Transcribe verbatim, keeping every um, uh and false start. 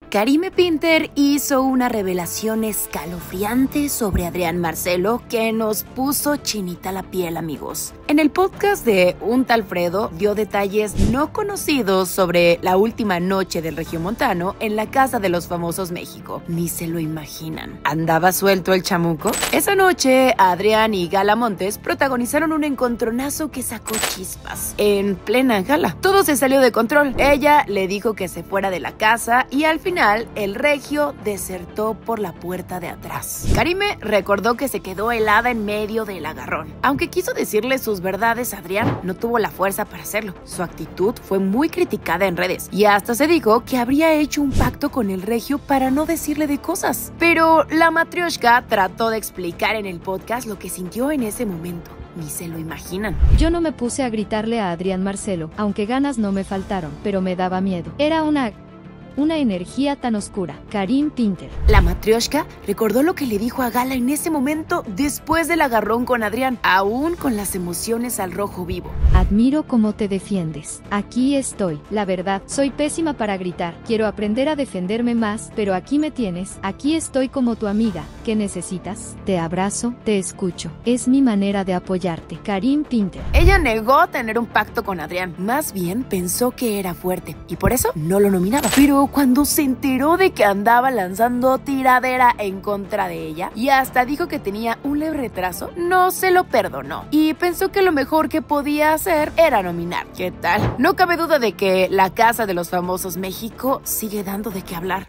Karime Pinter hizo una revelación escalofriante sobre Adrián Marcelo que nos puso chinita la piel, amigos. En el podcast de Un Tal Fredo dio detalles no conocidos sobre la última noche del regiomontano en la Casa de los Famosos México. Ni se lo imaginan. ¿Andaba suelto el chamuco? Esa noche, Adrián y Gala Montes protagonizaron un encontronazo que sacó chispas en plena gala. Todo se salió de control. Ella le dijo que se fuera de la casa y al final el regio desertó por la puerta de atrás. Karime recordó que se quedó helada en medio del agarrón. Aunque quiso decirle sus verdades a Adrián, no tuvo la fuerza para hacerlo. Su actitud fue muy criticada en redes y hasta se dijo que habría hecho un pacto con el regio para no decirle de cosas. Pero la matrioshka trató de explicar en el podcast lo que sintió en ese momento. Ni se lo imaginan. Yo no me puse a gritarle a Adrián Marcelo, aunque ganas no me faltaron, pero me daba miedo. Era una... una energía tan oscura. Karime Pinter. La matrioshka recordó lo que le dijo a Gala en ese momento después del agarrón con Adrián, aún con las emociones al rojo vivo. Admiro cómo te defiendes. Aquí estoy. La verdad, soy pésima para gritar. Quiero aprender a defenderme más, pero aquí me tienes. Aquí estoy como tu amiga. ¿Qué necesitas? Te abrazo, te escucho. Es mi manera de apoyarte. Karime Pinter. Ella negó tener un pacto con Adrián. Más bien pensó que era fuerte y por eso no lo nominaba. Pero cuando se enteró de que andaba lanzando tiradera en contra de ella y hasta dijo que tenía un leve retraso, no se lo perdonó y pensó que lo mejor que podía hacer era nominar. ¿Qué tal? No cabe duda de que la Casa de los Famosos México sigue dando de qué hablar.